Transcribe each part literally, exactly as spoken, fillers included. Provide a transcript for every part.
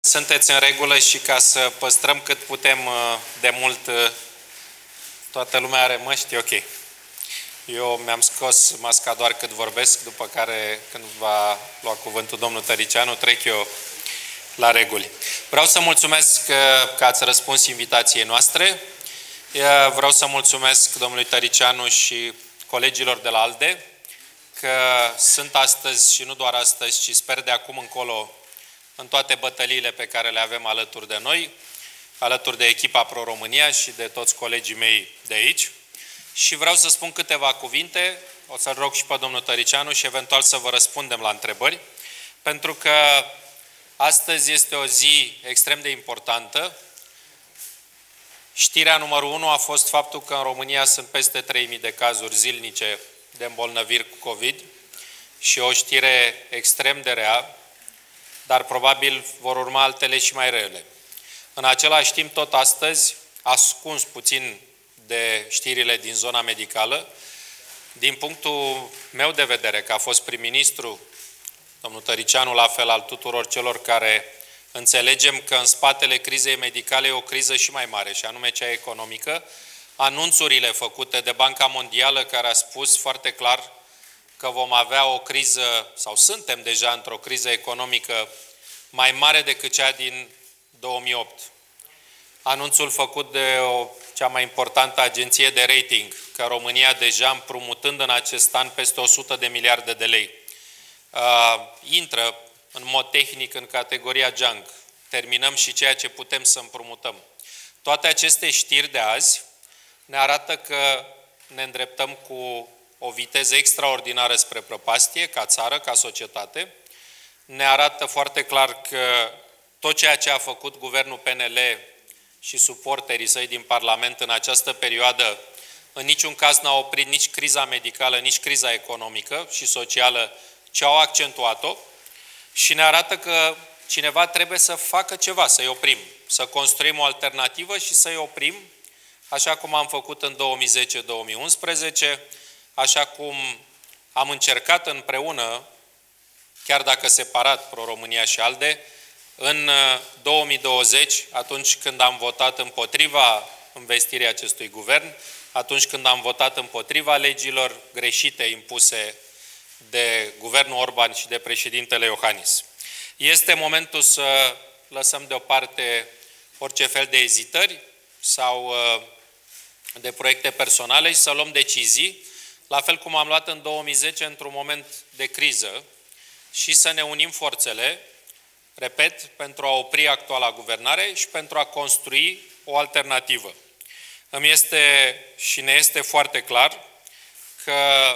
Sunteți în regulă și ca să păstrăm cât putem de mult, toată lumea are măști, ok. Eu mi-am scos masca doar cât vorbesc, după care, când va lua cuvântul domnul Tăricianu, trec eu la reguli. Vreau să mulțumesc că, că ați răspuns invitației noastre. Vreau să mulțumesc domnului Tăricianu și colegilor de la ALDE că sunt astăzi și nu doar astăzi, ci sper de acum încolo în toate bătăliile pe care le avem alături de noi, alături de echipa Pro-România și de toți colegii mei de aici. Și vreau să spun câteva cuvinte, o să-l rog și pe domnul Tăricianu și eventual să vă răspundem la întrebări, pentru că astăzi este o zi extrem de importantă. Știrea numărul unu a fost faptul că în România sunt peste trei mii de cazuri zilnice de îmbolnăviri cu COVID și o știre extrem de rea, dar probabil vor urma altele și mai rele. În același timp, tot astăzi, ascuns puțin de știrile din zona medicală, din punctul meu de vedere, că a fost prim-ministru, domnul Tăricianu, la fel al tuturor celor care înțelegem că în spatele crizei medicale e o criză și mai mare, și anume cea economică, anunțurile făcute de Banca Mondială, care a spus foarte clar că vom avea o criză, sau suntem deja într-o criză economică mai mare decât cea din două mii opt. Anunțul făcut de o, cea mai importantă agenție de rating, că România deja împrumutând în acest an peste o sută de miliarde de lei, uh, intră în mod tehnic în categoria junk. Terminăm și ceea ce putem să împrumutăm. Toate aceste știri de azi ne arată că ne îndreptăm cu o viteză extraordinară spre prăpastie, ca țară, ca societate. Ne arată foarte clar că tot ceea ce a făcut guvernul P N L și suporterii săi din Parlament în această perioadă, în niciun caz n-a oprit nici criza medicală, nici criza economică și socială, ci au accentuat-o, și ne arată că cineva trebuie să facă ceva, să-i oprim, să construim o alternativă și să-i oprim, așa cum am făcut în două mii zece două mii unsprezece, așa cum am încercat împreună, chiar dacă separat, Pro-România și ALDE, în două mii douăzeci, atunci când am votat împotriva învestirii acestui guvern, atunci când am votat împotriva legilor greșite impuse de guvernul Orban și de președintele Iohannis. Este momentul să lăsăm deoparte orice fel de ezitări sau de proiecte personale și să luăm decizii, la fel cum am luat în două mii zece într-un moment de criză, și să ne unim forțele, repet, pentru a opri actuala guvernare și pentru a construi o alternativă. Îmi este și ne este foarte clar că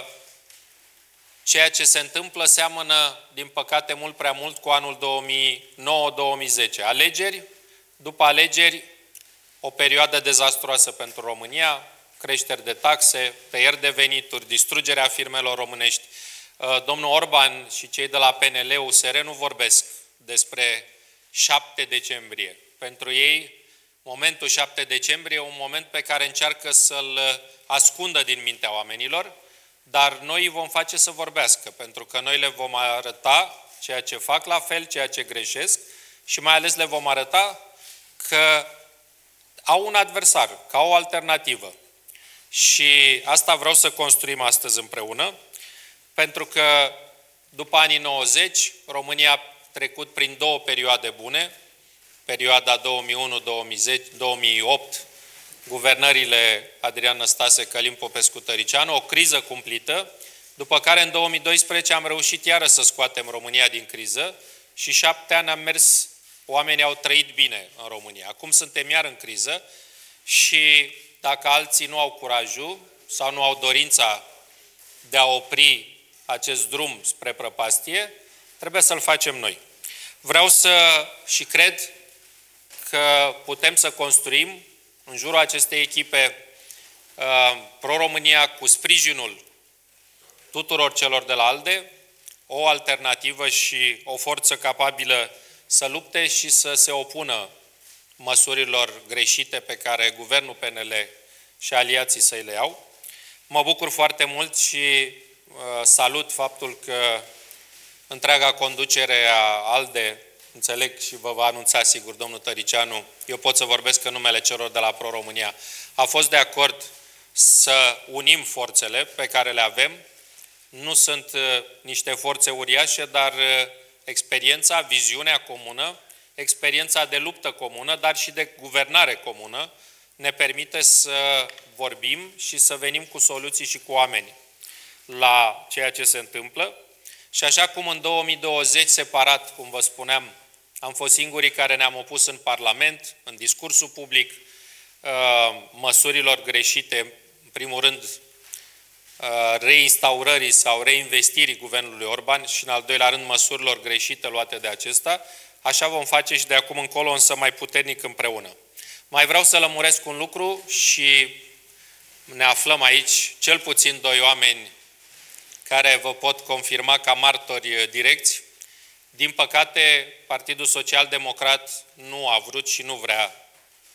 ceea ce se întâmplă seamănă, din păcate, mult prea mult cu anul două mii nouă două mii zece. Alegeri, după alegeri, o perioadă dezastruoasă pentru România, creșteri de taxe, tăieri de venituri, distrugerea firmelor românești. Domnul Orban și cei de la P N L U S R nu vorbesc despre șapte decembrie. Pentru ei, momentul șapte decembrie e un moment pe care încearcă să-l ascundă din mintea oamenilor, dar noi îi vom face să vorbească, pentru că noi le vom arăta ceea ce fac la fel, ceea ce greșesc, și mai ales le vom arăta că au un adversar, că au o alternativă. Și asta vreau să construim astăzi împreună, pentru că după anii nouăzeci, România a trecut prin două perioade bune, perioada două mii unu două mii opt, guvernările Adrian Năstase, Călin Popescu, Tăricianu, o criză cumplită, după care în două mii doisprezece am reușit iară să scoatem România din criză și șapte ani am mers, oamenii au trăit bine în România. Acum suntem iar în criză și dacă alții nu au curajul sau nu au dorința de a opri acest drum spre prăpastie, trebuie să-l facem noi. Vreau să și cred că putem să construim în jurul acestei echipe uh, Pro-România, cu sprijinul tuturor celor de la ALDE, o alternativă și o forță capabilă să lupte și să se opună măsurilor greșite pe care guvernul P N L și aliații săi le iau. Mă bucur foarte mult și uh, salut faptul că întreaga conducere a ALDE înțeleg și vă va anunța sigur domnul Tăricianu, eu pot să vorbesc în numele celor de la Pro-România, a fost de acord să unim forțele pe care le avem. Nu sunt niște forțe uriașe, dar experiența, viziunea comună, experiența de luptă comună, dar și de guvernare comună, ne permite să vorbim și să venim cu soluții și cu oameni la ceea ce se întâmplă. Și așa cum în două mii douăzeci, separat, cum vă spuneam, am fost singurii care ne-am opus în Parlament, în discursul public, măsurilor greșite, în primul rând reinstaurării sau reinvestirii guvernului Orban și, în al doilea rând, măsurilor greșite luate de acesta, așa vom face și de acum încolo, însă mai puternic împreună. Mai vreau să lămuresc un lucru și ne aflăm aici cel puțin doi oameni care vă pot confirma ca martori direcți. Din păcate, Partidul Social Democrat nu a vrut și nu vrea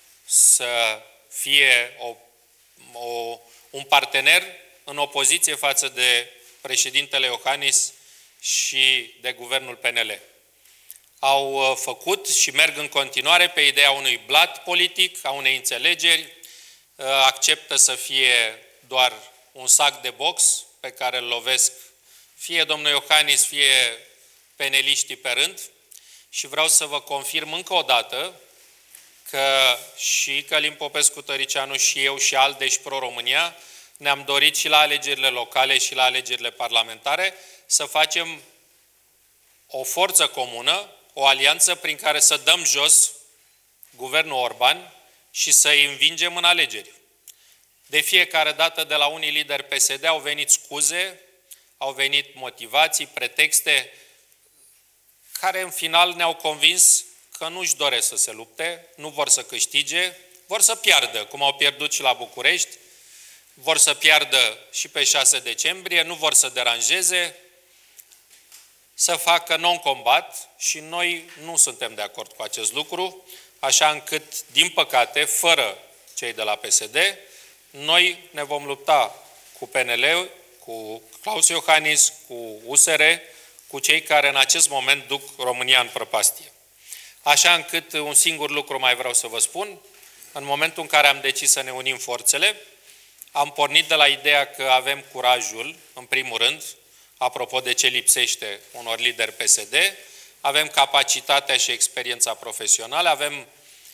să fie o, o, un partener în opoziție față de președintele Iohannis și de guvernul P N L. Au făcut și merg în continuare pe ideea unui blat politic, a unei înțelegeri, acceptă să fie doar un sac de box pe care îl lovesc fie domnul Iohannis, fie peneliștii pe rând, și vreau să vă confirm încă o dată că și Călin Popescu-Tăricianu și eu și ALDE și Pro-România ne-am dorit și la alegerile locale și la alegerile parlamentare să facem o forță comună, o alianță prin care să dăm jos guvernul Orban și să îi învingem în alegeri. De fiecare dată de la unii lideri P S D au venit scuze, au venit motivații, pretexte, care în final ne-au convins că nu își doresc să se lupte, nu vor să câștige, vor să piardă, cum au pierdut și la București, vor să piardă și pe șase decembrie, nu vor să deranjeze, să facă non-combat și noi nu suntem de acord cu acest lucru, așa încât, din păcate, fără cei de la P S D, noi ne vom lupta cu P N L, cu Claus Iohannis, cu U S R, cu cei care în acest moment duc România în prăpastie. Așa încât un singur lucru mai vreau să vă spun, în momentul în care am decis să ne unim forțele, am pornit de la ideea că avem curajul, în primul rând, apropo de ce lipsește unor lideri P S D, avem capacitatea și experiența profesională, avem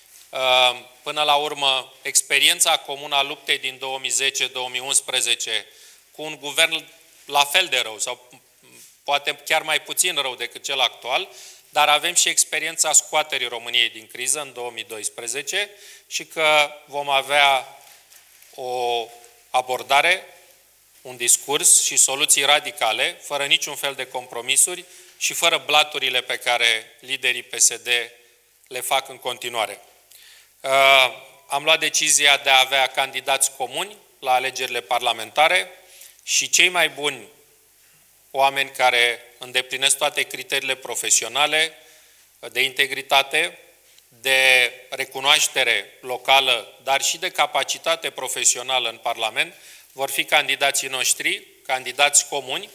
până la urmă experiența comună a luptei din două mii zece două mii unsprezece cu un guvern la fel de rău sau poate chiar mai puțin rău decât cel actual, dar avem și experiența scoaterii României din criză în două mii doisprezece și că vom avea o abordare, un discurs și soluții radicale, fără niciun fel de compromisuri și fără blaturile pe care liderii P S D le fac în continuare. Am luat decizia de a avea candidați comuni la alegerile parlamentare și cei mai buni oameni care îndeplinesc toate criteriile profesionale, de integritate, de recunoaștere locală, dar și de capacitate profesională în Parlament, vor fi candidații noștri, candidați comuni,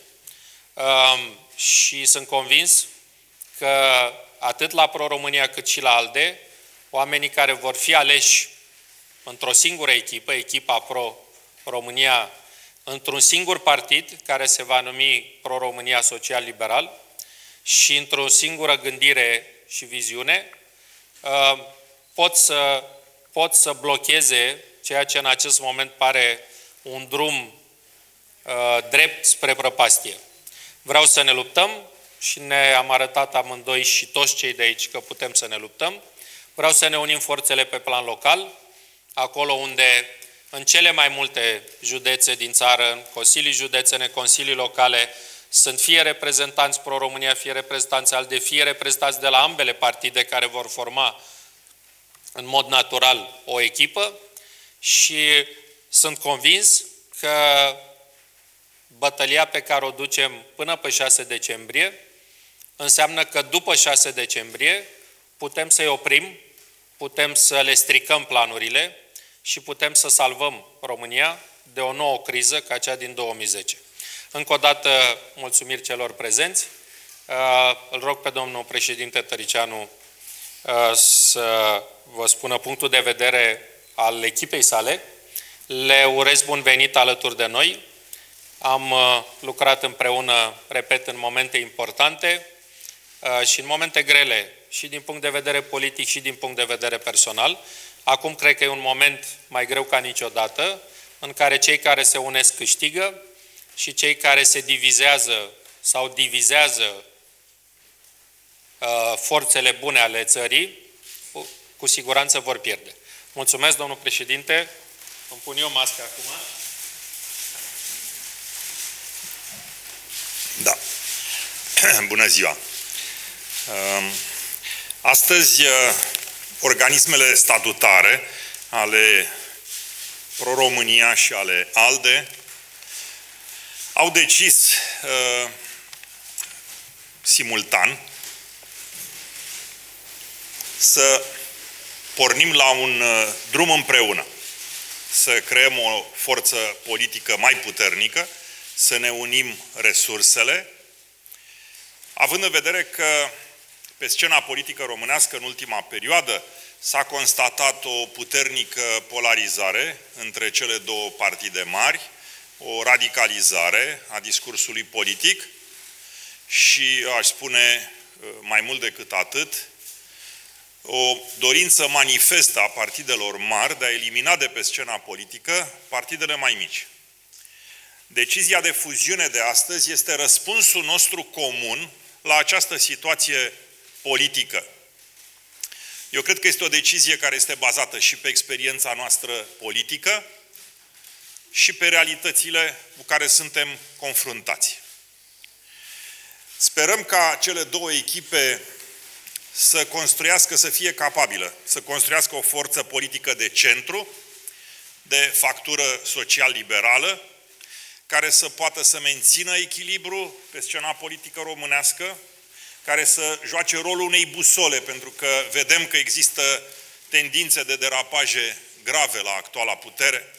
și sunt convins că atât la Pro-România cât și la ALDE, oamenii care vor fi aleși într-o singură echipă, echipa Pro-România, într-un singur partid care se va numi Pro-România Social-Liberal și într-o singură gândire și viziune, pot să, pot să blocheze ceea ce în acest moment pare un drum drept spre prăpastie. Vreau să ne luptăm și ne-am arătat amândoi și toți cei de aici că putem să ne luptăm. Vreau să ne unim forțele pe plan local, acolo unde în cele mai multe județe din țară, în consilii județene, consilii locale, sunt fie reprezentanți Pro-România, fie reprezentanți ALDE, fie reprezentanți de la ambele partide care vor forma în mod natural o echipă și sunt convins că bătălia pe care o ducem până pe șase decembrie înseamnă că după șase decembrie putem să-i oprim, putem să le stricăm planurile și putem să salvăm România de o nouă criză ca cea din două mii zece. Încă o dată, mulțumiri celor prezenți Îl rog pe domnul președinte Tăricianu să vă spună punctul de vedere al echipei sale. Le urez bun venit alături de noi. Am lucrat împreună, repet, în momente importante și în momente grele, și din punct de vedere politic și din punct de vedere personal. Acum cred că e un moment mai greu ca niciodată, în care cei care se unesc câștigă și cei care se divizează sau divizează uh, forțele bune ale țării, cu, cu siguranță vor pierde. Mulțumesc, domnul președinte. Îmi pun eu masca acum. Da. Bună ziua. Astăzi, organismele statutare ale Pro-România și ale ALDE au decis uh, simultan să pornim la un uh, drum împreună, să creăm o forță politică mai puternică, să ne unim resursele, având în vedere că pe scena politică românească în ultima perioadă s-a constatat o puternică polarizare între cele două partide mari, o radicalizare a discursului politic și, aș spune mai mult decât atât, o dorință manifestă a partidelor mari de a elimina de pe scena politică partidele mai mici. Decizia de fuziune de astăzi este răspunsul nostru comun la această situație politică. Eu cred că este o decizie care este bazată și pe experiența noastră politică și pe realitățile cu care suntem confruntați. Sperăm ca cele două echipe să construiască, să fie capabilă, să construiască o forță politică de centru, de factură social-liberală, care să poată să mențină echilibru pe scena politică românească, care să joace rolul unei busole, pentru că vedem că există tendințe de derapaje grave la actuala putere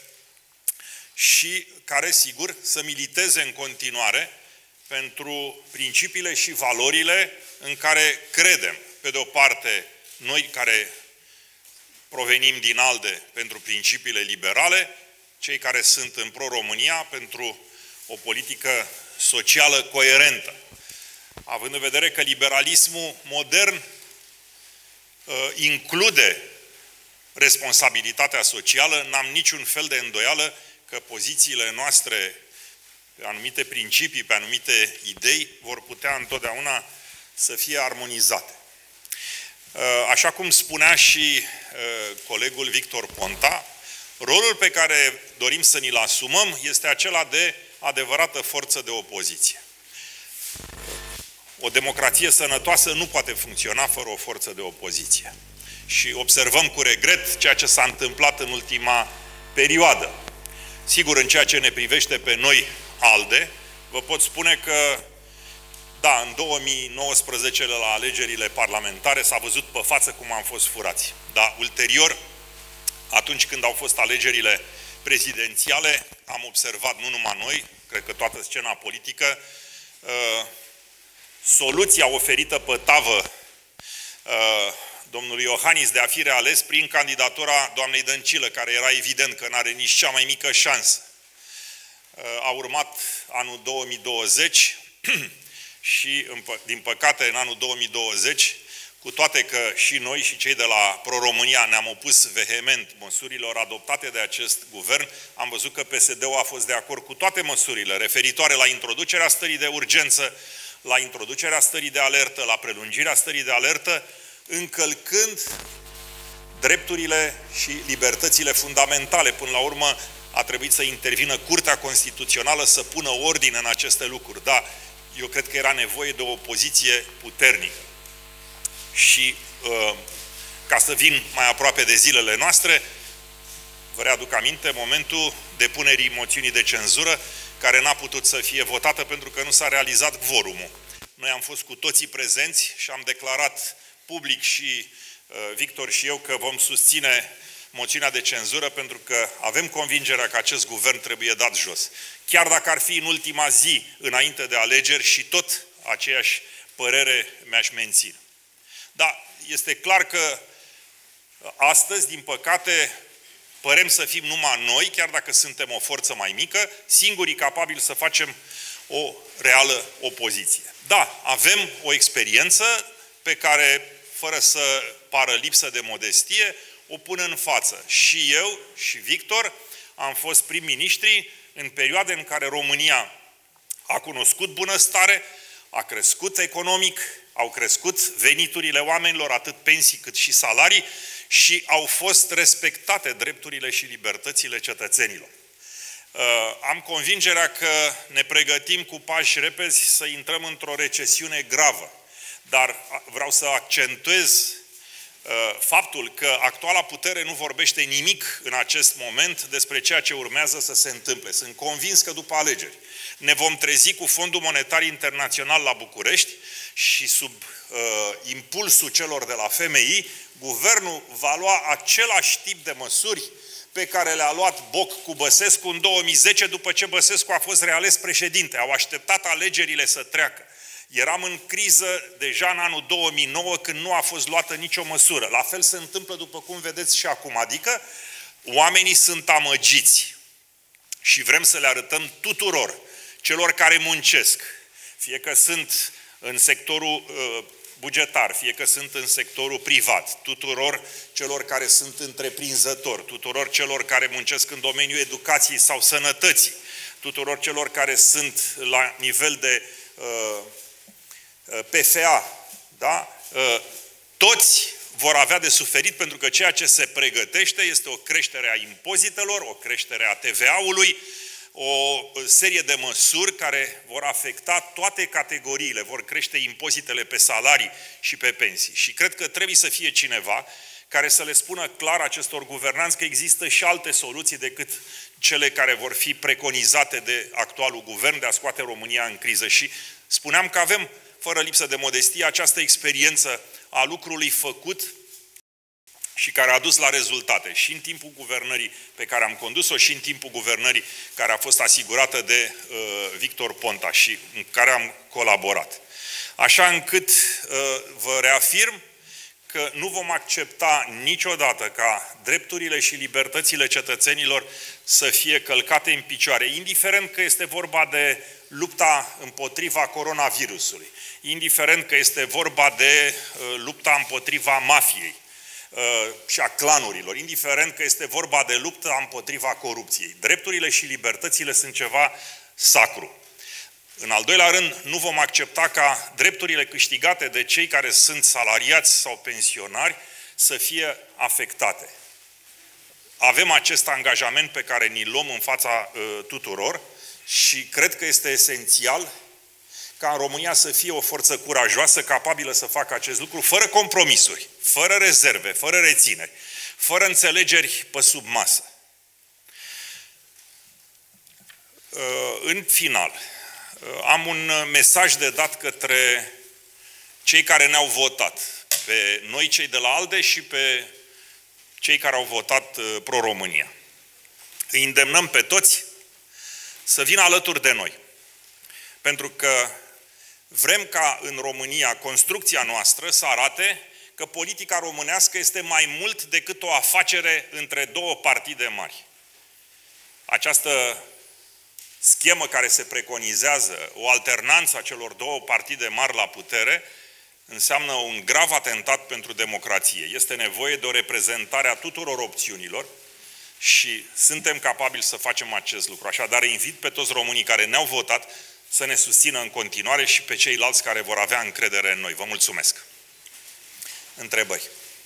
și care, sigur, să militeze în continuare pentru principiile și valorile în care credem. Pe de o parte, noi care provenim din ALDE pentru principiile liberale, cei care sunt în Pro-România pentru o politică socială coerentă. Având în vedere că liberalismul modern uh, include responsabilitatea socială, n-am niciun fel de îndoială că pozițiile noastre pe anumite principii, pe anumite idei, vor putea întotdeauna să fie armonizate. Uh, așa cum spunea și uh, colegul Victor Ponta, rolul pe care dorim să ni-l asumăm este acela de adevărată forță de opoziție. O democrație sănătoasă nu poate funcționa fără o forță de opoziție. Și observăm cu regret ceea ce s-a întâmplat în ultima perioadă. Sigur, în ceea ce ne privește pe noi, ALDE, vă pot spune că, da, în două mii nouăsprezece, la alegerile parlamentare, s-a văzut pe față cum am fost furați. Dar, ulterior, atunci când au fost alegerile prezidențiale, am observat, nu numai noi, cred că toată scena politică, uh, soluția oferită pe tavă uh, domnului Iohannis de a fi reales prin candidatura doamnei Dăncilă, care era evident că n-are nici cea mai mică șansă. Uh, a urmat anul două mii douăzeci și, din păcate, în anul două mii douăzeci, cu toate că și noi și cei de la Pro-România ne-am opus vehement măsurilor adoptate de acest guvern, am văzut că P S D-ul a fost de acord cu toate măsurile referitoare la introducerea stării de urgență, la introducerea stării de alertă, la prelungirea stării de alertă, încălcând drepturile și libertățile fundamentale. Până la urmă a trebuit să intervină Curtea Constituțională să pună ordine în aceste lucruri. Da, eu cred că era nevoie de o opoziție puternică. Și uh, ca să vin mai aproape de zilele noastre, vă readuc aminte momentul depunerii moțiunii de cenzură, care n-a putut să fie votată pentru că nu s-a realizat quorumul. Noi am fost cu toții prezenți și am declarat public și uh, Victor și eu că vom susține moțiunea de cenzură pentru că avem convingerea că acest guvern trebuie dat jos. Chiar dacă ar fi în ultima zi înainte de alegeri și tot aceiași părere mi-aș menține. Da, este clar că astăzi, din păcate, părem să fim numai noi, chiar dacă suntem o forță mai mică, singurii capabili să facem o reală opoziție. Da, avem o experiență pe care, fără să pară lipsă de modestie, o pun în față. Și eu și Victor am fost prim-ministri în perioade în care România a cunoscut bunăstare, a crescut economic, au crescut veniturile oamenilor, atât pensii cât și salarii, și au fost respectate drepturile și libertățile cetățenilor. Am convingerea că ne pregătim cu pași repezi să intrăm într-o recesiune gravă. Dar vreau să accentuez faptul că actuala putere nu vorbește nimic în acest moment despre ceea ce urmează să se întâmple. Sunt convins că după alegeri ne vom trezi cu Fondul Monetar Internațional la București și sub uh, impulsul celor de la F M I, guvernul va lua același tip de măsuri pe care le-a luat Boc cu Băsescu în două mii zece, după ce Băsescu a fost reales președinte. Au așteptat alegerile să treacă. Eram în criză deja în anul două mii nouă, când nu a fost luată nicio măsură. La fel se întâmplă, după cum vedeți și acum. Adică, oamenii sunt amăgiți. Și vrem să le arătăm tuturor, celor care muncesc, fie că sunt în sectorul uh, bugetar, fie că sunt în sectorul privat, tuturor celor care sunt întreprinzători, tuturor celor care muncesc în domeniul educației sau sănătății, tuturor celor care sunt la nivel de uh, P F A, da? Toți vor avea de suferit, pentru că ceea ce se pregătește este o creștere a impozitelor, o creștere a T V A-ului, o serie de măsuri care vor afecta toate categoriile, vor crește impozitele pe salarii și pe pensii. Și cred că trebuie să fie cineva care să le spună clar acestor guvernanți că există și alte soluții decât cele care vor fi preconizate de actualul guvern de a scoate România în criză. Și spuneam că avem, fără lipsă de modestie, această experiență a lucrului făcut și care a dus la rezultate și în timpul guvernării pe care am condus-o și în timpul guvernării care a fost asigurată de uh, Victor Ponta și în care am colaborat. Așa încât uh, vă reafirm că nu vom accepta niciodată ca drepturile și libertățile cetățenilor să fie călcate în picioare, indiferent că este vorba de lupta împotriva coronavirusului, indiferent că este vorba de uh, lupta împotriva mafiei uh, și a clanurilor, indiferent că este vorba de lupta împotriva corupției. Drepturile și libertățile sunt ceva sacru. În al doilea rând, nu vom accepta ca drepturile câștigate de cei care sunt salariați sau pensionari să fie afectate. Avem acest angajament pe care ni-l luăm în fața uh, tuturor și cred că este esențial ca în România să fie o forță curajoasă, capabilă să facă acest lucru, fără compromisuri, fără rezerve, fără rețineri, fără înțelegeri pe sub masă. Uh, în final, am un mesaj de dat către cei care ne-au votat, pe noi cei de la ALDE și pe cei care au votat Pro-România. Îi îndemnăm pe toți să vină alături de noi, pentru că vrem ca în România construcția noastră să arate că politica românească este mai mult decât o afacere între două partide mari. Această schemă care se preconizează, o alternanță a celor două partide mari la putere, înseamnă un grav atentat pentru democrație. Este nevoie de o reprezentare a tuturor opțiunilor și suntem capabili să facem acest lucru. Așadar, invit pe toți românii care ne-au votat să ne susțină în continuare și pe ceilalți care vor avea încredere în noi. Vă mulțumesc! Întrebări?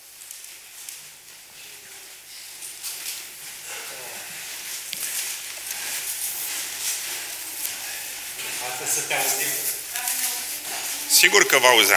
Să te auzim. Sigur că vă auzeam.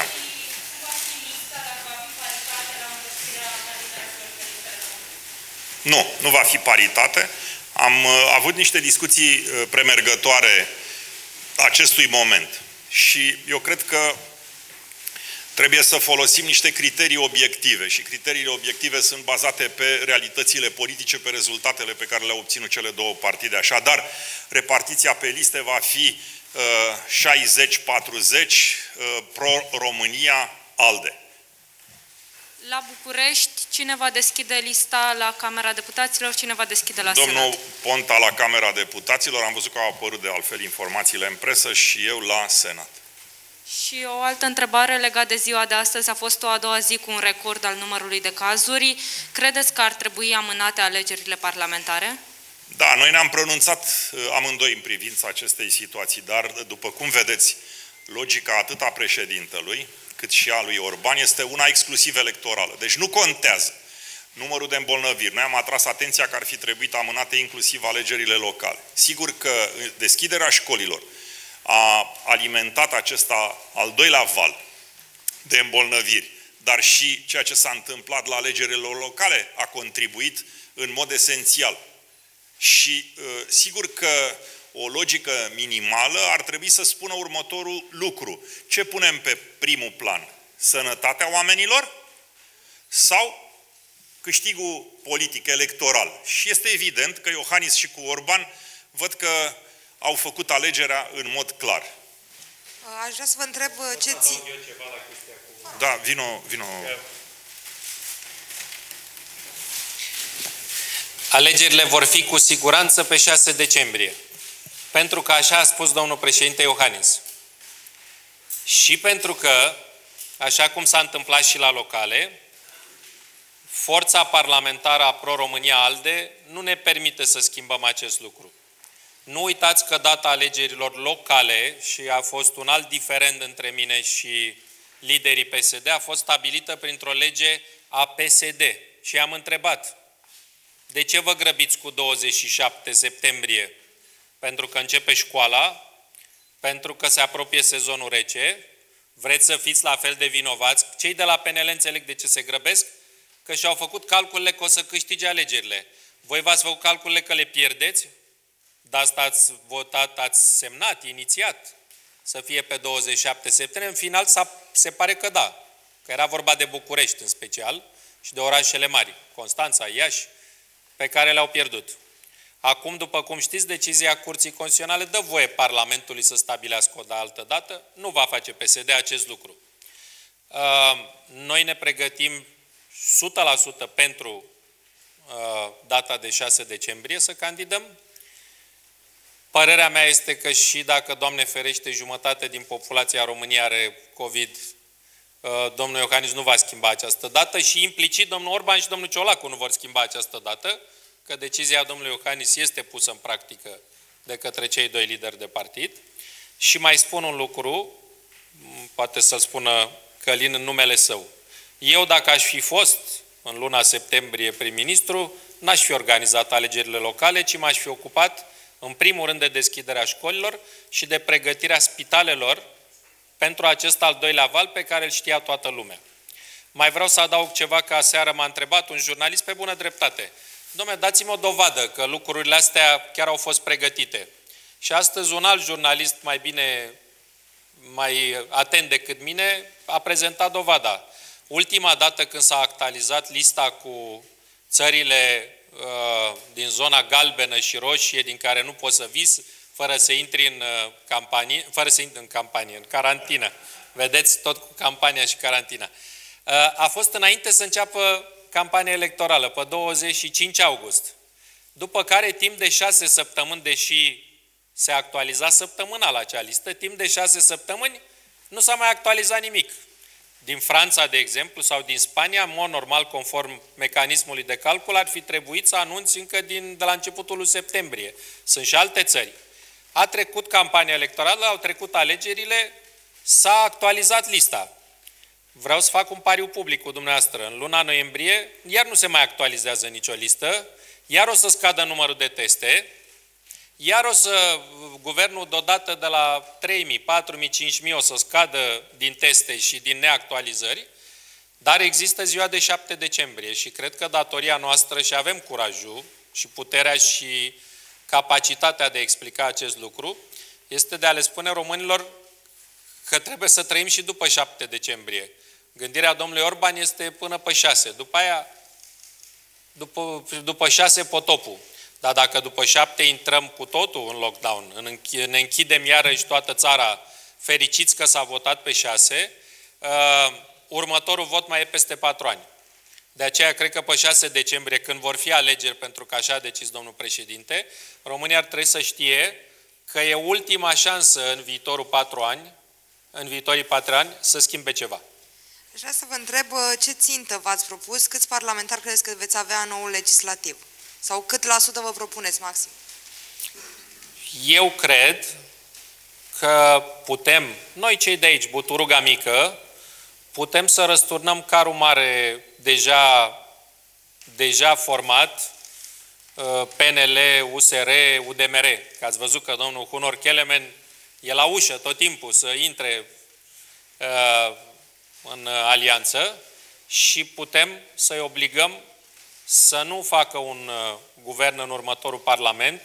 Nu, nu va fi paritate. Am uh, avut niște discuții uh, premergătoare acestui moment. Și eu cred că trebuie să folosim niște criterii obiective și criteriile obiective sunt bazate pe realitățile politice, pe rezultatele pe care le-au obținut cele două partide. Așadar, repartiția pe liste va fi uh, șaizeci patruzeci uh, pro-România, ALDE. La București, cine va deschide lista la Camera Deputaților, cine va deschide la Domnul Senat? Ponta la Camera Deputaților, am văzut că au apărut de altfel informațiile în presă, și eu la Senat. Și o altă întrebare legată de ziua de astăzi. A fost o a doua zi cu un record al numărului de cazuri. Credeți că ar trebui amânate alegerile parlamentare? Da, noi ne-am pronunțat amândoi în privința acestei situații, dar, după cum vedeți, logica atât a președintelui, cât și a lui Orban este una exclusiv electorală. Deci nu contează numărul de îmbolnăviri. Noi am atras atenția că ar fi trebuit amânate inclusiv alegerile locale. Sigur că deschiderea școlilor a alimentat acesta al doilea val de îmbolnăviri, dar și ceea ce s-a întâmplat la alegerile locale a contribuit în mod esențial. Și sigur că o logică minimală ar trebui să spună următorul lucru. Ce punem pe primul plan? Sănătatea oamenilor sau câștigul politic, electoral? Și este evident că Iohannis și cu Orban văd că au făcut alegerea în mod clar. Aș vrea să vă întreb ce ți... Da, vino, vino. Alegerile vor fi cu siguranță pe șase decembrie. Pentru că așa a spus domnul președinte Iohannis. Și pentru că, așa cum s-a întâmplat și la locale, forța parlamentară a Pro-România ALDE nu ne permite să schimbăm acest lucru. Nu uitați că data alegerilor locale, și a fost un alt diferend între mine și liderii P S D, a fost stabilită printr-o lege a P S D. Și am întrebat, de ce vă grăbiți cu douăzeci și șapte septembrie? Pentru că începe școala, pentru că se apropie sezonul rece, vreți să fiți la fel de vinovați. Cei de la P N L înțeleg de ce se grăbesc, că și-au făcut calculele că o să câștige alegerile. Voi v-ați făcut calculele că le pierdeți? De asta ați votat, ați semnat, inițiat să fie pe douăzeci și șapte septembrie. În final se pare că da, că era vorba de București în special și de orașele mari, Constanța, Iași, pe care le-au pierdut. Acum, după cum știți, decizia Curții Constituționale dă voie Parlamentului să stabilească o altă dată. Nu va face P S D acest lucru. Noi ne pregătim o sută la sută pentru data de șase decembrie să candidăm. Părerea mea este că și dacă, Doamne ferește, jumătate din populația României are COVID, domnul Iohannis nu va schimba această dată și implicit domnul Orban și domnul Ciolacu nu vor schimba această dată, că decizia domnului Iohannis este pusă în practică de către cei doi lideri de partid. Și mai spun un lucru, poate să-l spună Călin în numele său. Eu, dacă aș fi fost în luna septembrie prim-ministru, n-aș fi organizat alegerile locale, ci m-aș fi ocupat în primul rând de deschiderea școlilor și de pregătirea spitalelor pentru acest al doilea val pe care îl știa toată lumea. Mai vreau să adaug ceva, că aseară m-a întrebat un jurnalist pe bună dreptate. Dom'le, dați-mi o dovadă că lucrurile astea chiar au fost pregătite. Și astăzi un alt jurnalist mai bine, mai atent decât mine, a prezentat dovada. Ultima dată când s-a actualizat lista cu țările uh, din zona galbenă și roșie, din care nu poți să vii fără să intri în uh, campanie, fără să intri în campanie, în carantină. Vedeți, tot cu campania și carantina. Uh, a fost înainte să înceapă campania electorală, pe douăzeci și cinci august. După care, timp de șase săptămâni, deși se actualiza săptămânal acea listă, timp de șase săptămâni nu s-a mai actualizat nimic. Din Franța, de exemplu, sau din Spania, în mod normal, conform mecanismului de calcul, ar fi trebuit să anunți încă din, de la începutul lui septembrie. Sunt și alte țări. A trecut campania electorală, au trecut alegerile, s-a actualizat lista. Vreau să fac un pariu public cu dumneavoastră. În luna noiembrie, iar nu se mai actualizează nicio listă, iar o să scadă numărul de teste, iar o să, guvernul deodată de la trei mii, patru mii, cinci mii o să scadă din teste și din neactualizări, dar există ziua de șapte decembrie și cred că datoria noastră, și avem curajul și puterea și capacitatea de a explica acest lucru, este de a le spune românilor că trebuie să trăim și după șapte decembrie. Gândirea domnului Orban este până pe șase. După aia, după, după șase, potopul. Dar dacă după șapte intrăm cu totul în lockdown, în închi- ne închidem iarăși toată țara, fericiți că s-a votat pe șase, uh, următorul vot mai e peste patru ani. De aceea cred că pe șase decembrie, când vor fi alegeri, pentru că așa a decis domnul președinte, România ar trebui să știe că e ultima șansă în viitorul patru ani, în viitorii patru ani, să schimbe ceva. Aș vrea să vă întreb ce țintă v-ați propus, câți parlamentari credeți că veți avea în noul legislativ? Sau cât la sută vă propuneți maxim? Eu cred că putem, noi cei de aici, buturuga mică, putem să răsturnăm carul mare deja, deja format, P N L, U S R, U D M R. Că ați văzut că domnul Hunor Kelemen e la ușă tot timpul să intre uh, în alianță și putem să-i obligăm să nu facă un uh, guvern în următorul Parlament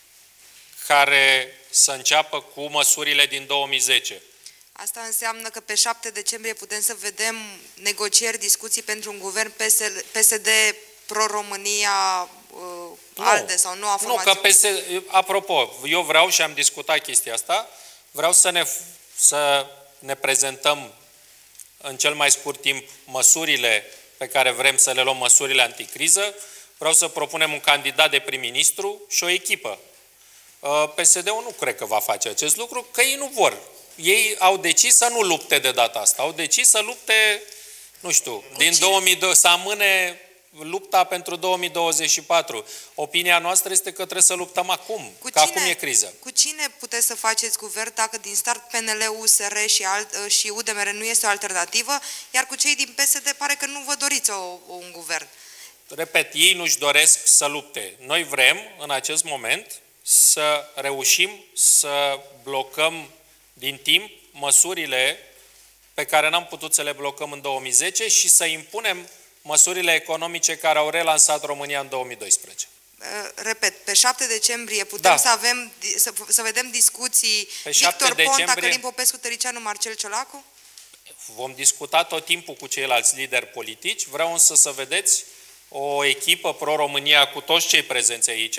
care să înceapă cu măsurile din două mii zece. Asta înseamnă că pe șapte decembrie putem să vedem negocieri, discuții pentru un guvern P S D pro-România, uh, ALDE sau noua formație? Nu, că P S D, apropo, eu vreau și am discutat chestia asta, vreau să ne, să ne prezentăm în cel mai scurt timp măsurile pe care vrem să le luăm, măsurile anticriză. Vreau să propunem un candidat de prim-ministru și o echipă. P S D-ul nu cred că va face acest lucru, că ei nu vor. Ei au decis să nu lupte de data asta. Au decis să lupte, nu știu, cu din două mii doi, să amâne lupta pentru două mii douăzeci și patru. Opinia noastră este că trebuie să luptăm acum, cu că cine, acum e criză. Cu cine puteți să faceți guvern dacă din start P N L, U S R și, alt, și U D M R nu este o alternativă, iar cu cei din P S D pare că nu vă doriți o, un guvern? Repet, ei nu-și doresc să lupte. Noi vrem, în acest moment, să reușim să blocăm din timp măsurile pe care n-am putut să le blocăm în două mii zece și să impunem măsurile economice care au relansat România în două mii doisprezece. Repet, pe șapte decembrie putem Da. să avem, să, să vedem discuții Pe Victor Ponta, decembrie Călin Popescu, Tăricianu, Marcel Ciolacu? Vom discuta tot timpul cu ceilalți lideri politici. Vreau însă să vedeți o echipă pro-România cu toți cei prezenți aici,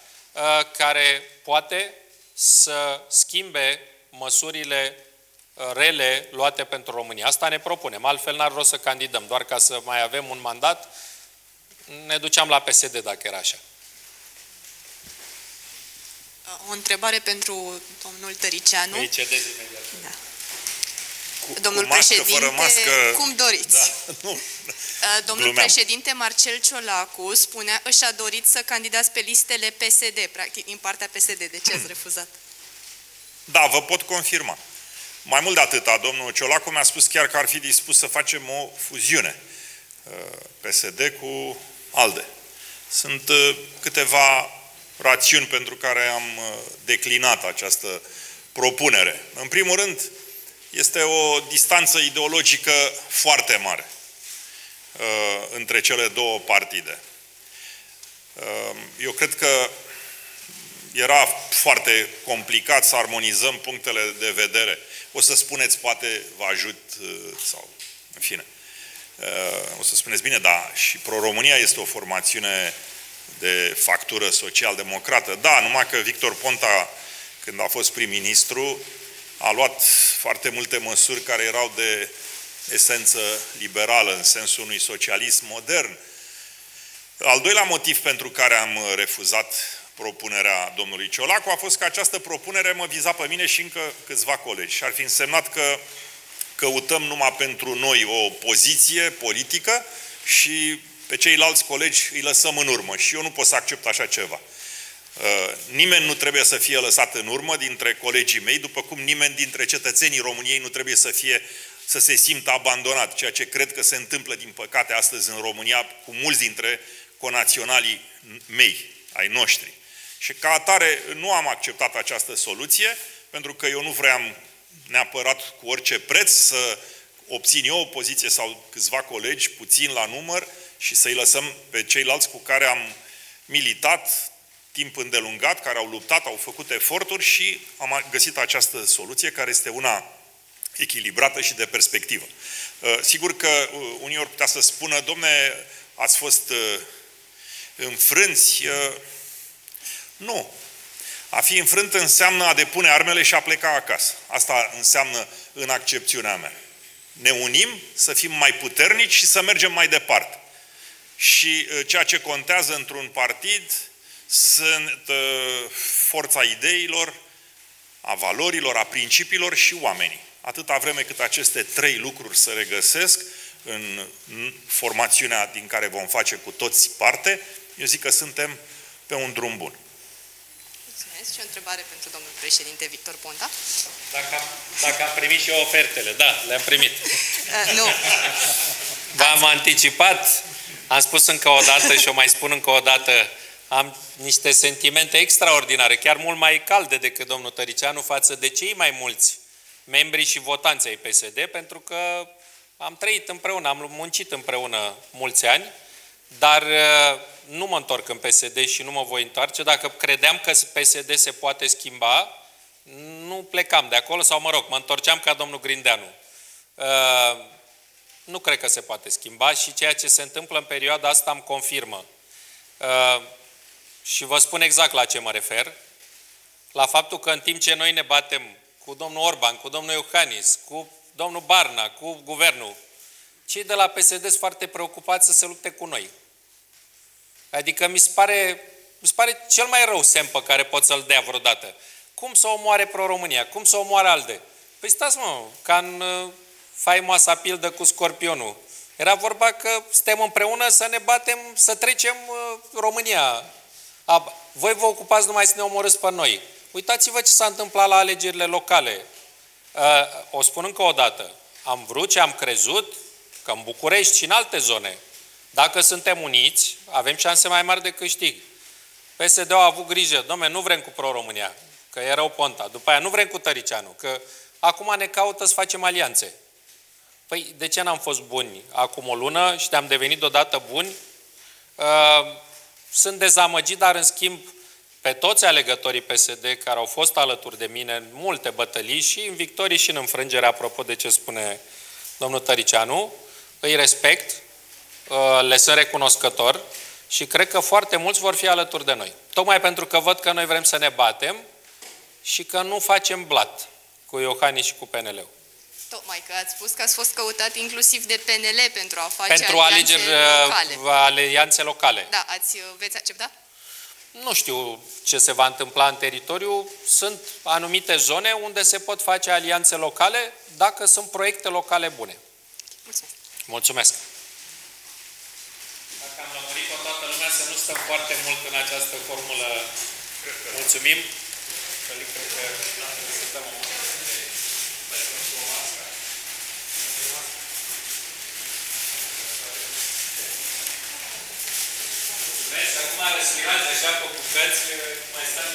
care poate să schimbe măsurile rele luate pentru România. Asta ne propunem. Altfel n-ar rost să candidăm. Doar ca să mai avem un mandat, ne duceam la P S D dacă era așa. O întrebare pentru domnul Tăricianu. Îi cedez imediat. Da. Cu, Domnul cu mască, președinte, fără mască, cum doriți. Da, nu. Domnul Glumeam. președinte Marcel Ciolacu spunea că și-a dorit să candidați pe listele P S D, practic, din partea P S D. De ce ați refuzat? Da, vă pot confirma. Mai mult de atâta, domnul Ciolacu mi-a spus chiar că ar fi dispus să facem o fuziune P S D cu ALDE. Sunt câteva rațiuni pentru care am declinat această propunere. În primul rând, este o distanță ideologică foarte mare uh, între cele două partide. Uh, eu cred că era foarte complicat să armonizăm punctele de vedere. O să spuneți, poate vă ajut, uh, sau, în fine, uh, o să spuneți, bine, dar și Pro-România este o formațiune de factură social-democrată. Da, numai că Victor Ponta, când a fost prim-ministru, a luat foarte multe măsuri care erau de esență liberală, în sensul unui socialism modern. Al doilea motiv pentru care am refuzat propunerea domnului Ciolacu a fost că această propunere mă viza pe mine și încă câțiva colegi. Și ar fi însemnat că căutăm numai pentru noi o poziție politică și pe ceilalți colegi îi lăsăm în urmă. Și eu nu pot să accept așa ceva. Nimeni nu trebuie să fie lăsat în urmă dintre colegii mei, după cum nimeni dintre cetățenii României nu trebuie să fie, să se simtă abandonat, ceea ce cred că se întâmplă, din păcate, astăzi în România cu mulți dintre conaționalii mei, ai noștri. Și ca atare nu am acceptat această soluție, pentru că eu nu vreau neapărat cu orice preț să obțin eu o poziție sau câțiva colegi, puțin la număr, și să-i lăsăm pe ceilalți cu care am militat timp îndelungat, care au luptat, au făcut eforturi și am găsit această soluție, care este una echilibrată și de perspectivă. Sigur că unii ori putea să spună, domne, ați fost înfrânți. Nu. A fi înfrânt înseamnă a depune armele și a pleca acasă. Asta înseamnă în accepțiunea mea. Ne unim, să fim mai puternici și să mergem mai departe. Și ceea ce contează într-un partid sunt forța ideilor, a valorilor, a principiilor și oamenii. Atâta vreme cât aceste trei lucruri se regăsesc în formațiunea din care vom face cu toți parte, eu zic că suntem pe un drum bun. Mulțumesc. Și o întrebare pentru domnul președinte Victor Ponta. Dacă am, dacă am primit și eu ofertele, da, le-am primit. Uh, nu. V-am anticipat, am spus încă o dată și o mai spun încă o dată, am niște sentimente extraordinare, chiar mult mai calde decât domnul Tăricianu față de cei mai mulți membri și votanți ai P S D, pentru că am trăit împreună, am muncit împreună mulți ani, dar nu mă întorc în P S D și nu mă voi întoarce. Dacă credeam că P S D se poate schimba, nu plecam de acolo, sau mă rog, mă întorceam ca domnul Grindeanu. Nu cred că se poate schimba și ceea ce se întâmplă în perioada asta îmi confirmă. Și vă spun exact la ce mă refer. La faptul că în timp ce noi ne batem cu domnul Orban, cu domnul Iohannis, cu domnul Barna, cu guvernul, cei de la P S D sunt foarte preocupați să se lupte cu noi. Adică mi se pare, mi se pare cel mai rău semn pe care pot să-l dea vreodată. Cum să omoare Pro-România? Cum să omoare ALDE? Păi stați mă, ca în uh, faimoasa pildă cu scorpionul. Era vorba că suntem împreună să ne batem, să trecem uh, România. A, voi vă ocupați numai să ne omorâți pe noi. Uitați-vă ce s-a întâmplat la alegerile locale. Uh, o spun încă o dată. Am vrut și am crezut că în București și în alte zone, dacă suntem uniți, avem șanse mai mari de câștig. P S D-ul a avut grijă. Dom'le, nu vrem cu Pro-România, că e rău Ponta. După aia nu vrem cu Tăricianu, că acum ne caută să facem alianțe. Păi, de ce n-am fost buni acum o lună și ne-am devenit deodată buni? Uh, sunt dezamăgit, dar în schimb, pe toți alegătorii P S D care au fost alături de mine în multe bătălii și în victorii și în înfrângere, apropo de ce spune domnul Tăricianu, îi respect, le sunt recunoscător și cred că foarte mulți vor fi alături de noi. Tocmai pentru că văd că noi vrem să ne batem și că nu facem blat cu Iohannis și cu P N L-ul. Tocmai că ați spus că ați fost căutat inclusiv de P N L pentru a face pentru alianțe alegeri locale. alianțe locale. Da, ați, veți accepta? Nu știu ce se va întâmpla în teritoriu. Sunt anumite zone unde se pot face alianțe locale dacă sunt proiecte locale bune. Mulțumesc. Mulțumesc. Dacă am lămurit pe toată lumea, să nu stăm foarte mult în această formulă. Mulțumim. Acum respirați așa pe bucăți, mai stăm